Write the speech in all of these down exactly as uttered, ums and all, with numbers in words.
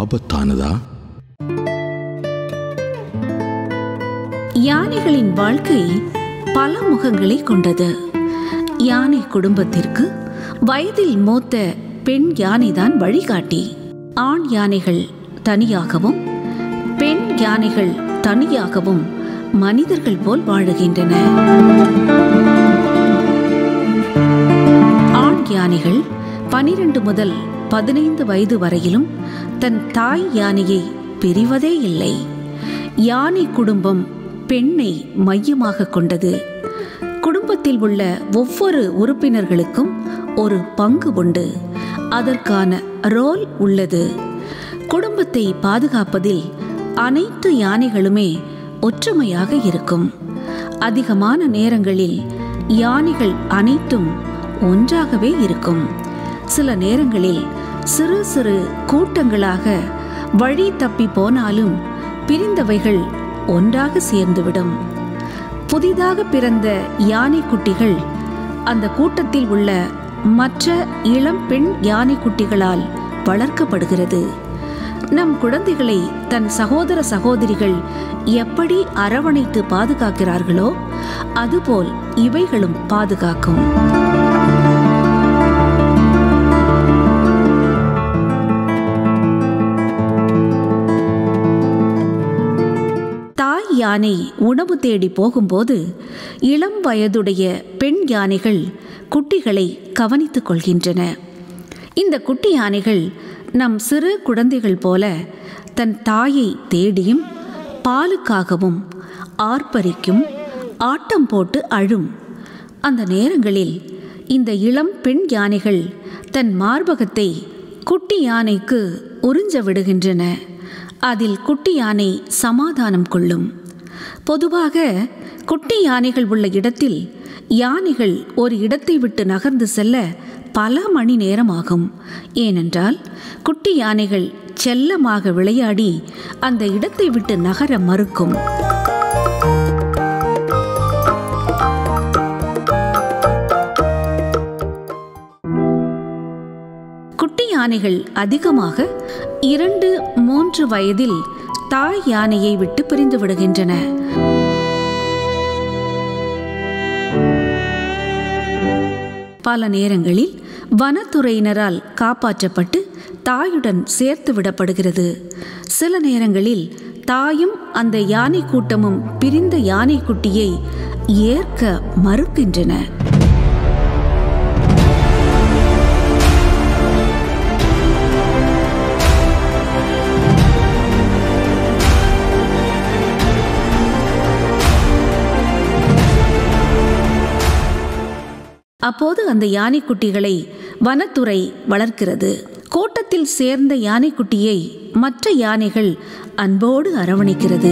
ஆபத்தானதா? யானைகளின் வாழ்க்கை பல முகங்களை கொண்டது. யானை குடும்பத்திற்கு வயதில் மூத்த பெண் யானைதான் வழிகாட்டி. ஆண் யானைகள் தனியாகவும் பெண் யானைகள் தனியாகவும் மனிதர்கள் போல் வாழுகின்றன. ஆண் யானைகள் பனிரெண்டு முதல் பதினைந்து வயது வரையிலும் தன் தாய் யானையை பிரிவதே இல்லை. யானை குடும்பம் பெண்ணை மையமாக கொண்டது. குடும்பத்தில் உள்ள ஒவ்வொரு உறுப்பினர்களுக்கும் ஒரு பங்கு உண்டு. அதற்கான ரோல் உள்ளது. குடும்பத்தை பாதுகாப்பதில் அனைத்து யானைகளுமே ஒற்றுமையாக இருக்கும். அதிகமான நேரங்களில் யானைகள் அனைத்தும் ஒன்றாகவே இருக்கும். சில நேரங்களில் சிறு சிறு கூட்டங்களாக வழி தப்பி போனாலும் பிரிந்தவைகள் ஒன்றாக சேர்ந்துவிடும். புதிதாக பிறந்த யானை குட்டிகள் அந்த கூட்டத்தில் உள்ள மற்ற இளம் பெண் யானை குட்டிகளால் வளர்க்கப்படுகிறது. நம் குழந்தைகளை தன் சகோதர சகோதரிகள் எப்படி அரவணைத்து பாதுகாக்கிறார்களோ அதுபோல் இவைகளும் பாதுகாக்கும். தாய் யானை உணவு தேடி போகும்போது இளம் வயதுடைய பெண் யானைகள் குட்டிகளை கவனித்துக் கொள்கின்றன. இந்த குட்டி யானைகள் நம் சிறு குழந்தைகள் போல தன் தாயை தேடியும் பாலுக்காகவும் ஆர்ப்பரிக்கும், ஆட்டம் போட்டு அழும். அந்த நேரங்களில் இந்த இளம் பெண் யானைகள் தன் மார்பகத்தை குட்டி யானைக்கு உறிஞ்ச விடுகின்றன. அதில் குட்டி யானை சமாதானம் கொள்ளும். பொதுவாக குட்டி யானைகள் உள்ள இடத்தில் யானைகள் ஒரு இடத்தை விட்டு நகர்ந்து செல்ல பல மணி நேரம் ஆகும். ஏனென்றால் குட்டி யானைகள் செல்லமாக விளையாடி அந்த இடத்தை விட்டு நகர மறுக்கும். குட்டி யானைகள் அதிகமாக இரண்டு மூன்று வயதில் தாய் யானையை விட்டு பிரிந்து விடுகின்றன. பல நேரங்களில் வனத்துறையினரால் காப்பாற்றப்பட்டு தாயுடன் சேர்த்து விடப்படுகிறது. சில நேரங்களில் தாயும் அந்த யானை கூட்டமும் பிரிந்த யானை குட்டியை ஏற்க மறுக்கின்றன. அப்போது அந்த யானை குட்டிகளை வனத்துறை வளர்க்கிறது. கூட்டத்தில் சேர்ந்த யானை குட்டியை மற்ற யானைகள் அன்போடு அரவணைக்கிறது.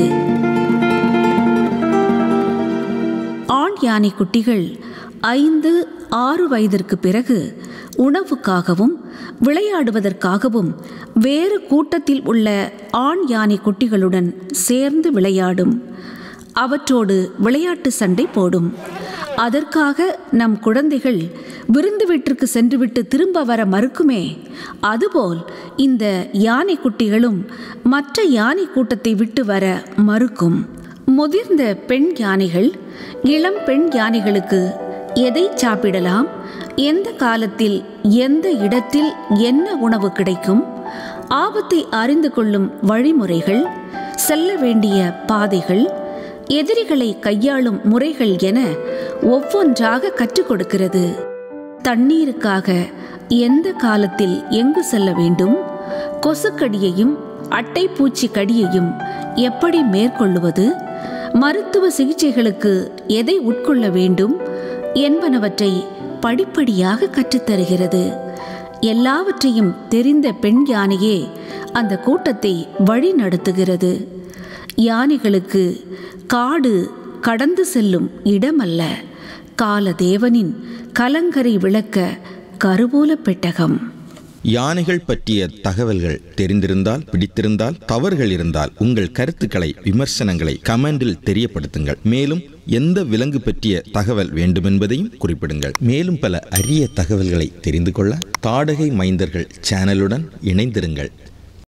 ஆண் யானை குட்டிகள் ஐந்து ஆறு வயதிற்கு பிறகு உணவுக்காகவும் விளையாடுவதற்காகவும் வேறு கூட்டத்தில் உள்ள ஆண் யானை குட்டிகளுடன் சேர்ந்து விளையாடும். அவற்றோடு விளையாட்டு சண்டை போடும். அதற்காக நம் குழந்தைகள் விருந்து வீட்டிற்கு சென்றுவிட்டு திரும்ப வர மறுக்குமே, அதுபோல் இந்த யானை குட்டிகளும் மற்ற யானை கூட்டத்தை விட்டு வர மறுக்கும். முதிர்ந்த பெண் யானைகள் இளம் பெண் யானைகளுக்கு எதை சாப்பிடலாம், எந்த காலத்தில் எந்த இடத்தில் என்ன உணவு கிடைக்கும், ஆபத்தை அறிந்து கொள்ளும் வழிமுறைகள், செல்ல வேண்டிய பாதைகள், எதிரிகளை கையாளும் முறைகள் என ஒவ்வொன்றாக கற்றுக் கொடுக்கிறது. தண்ணீருக்காக எந்த காலத்தில் எங்கு செல்ல வேண்டும், கொசுக்கடியையும் அட்டைப்பூச்சி கடியையும் எப்படி மேற்கொள்ளுவது, மருத்துவ சிகிச்சைகளுக்கு எதை உட்கொள்ள வேண்டும் என்பனவற்றை படிப்படியாக கற்றுத்தருகிறது. எல்லாவற்றையும் தெரிந்த பெண் யானையே அந்த கூட்டத்தை வழி நடத்துகிறது. யானைகளுக்கு காடு கடந்து செல்லும் இடமல்ல, காலதேவனின் கலங்கரை விளக்க கருவூல பெட்டகம். யானைகள் பற்றிய தகவல்கள் தெரிந்திருந்தால், பிடித்திருந்தால், தவறுகள் இருந்தால் உங்கள் கருத்துக்களை, விமர்சனங்களை கமெண்டில் தெரியப்படுத்துங்கள். மேலும் எந்த விலங்கு பற்றிய தகவல் வேண்டுமென்பதையும் குறிப்பிடுங்கள். மேலும் பல அரிய தகவல்களை தெரிந்து கொள்ள தாடகை மைந்தர்கள் சேனலுடன் இணைந்திருங்கள்.